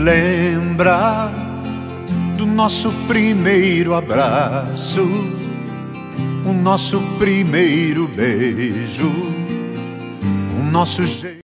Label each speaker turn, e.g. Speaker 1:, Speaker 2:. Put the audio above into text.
Speaker 1: lembra do nosso primeiro abraço, o nosso primeiro beijo, o nosso jeito.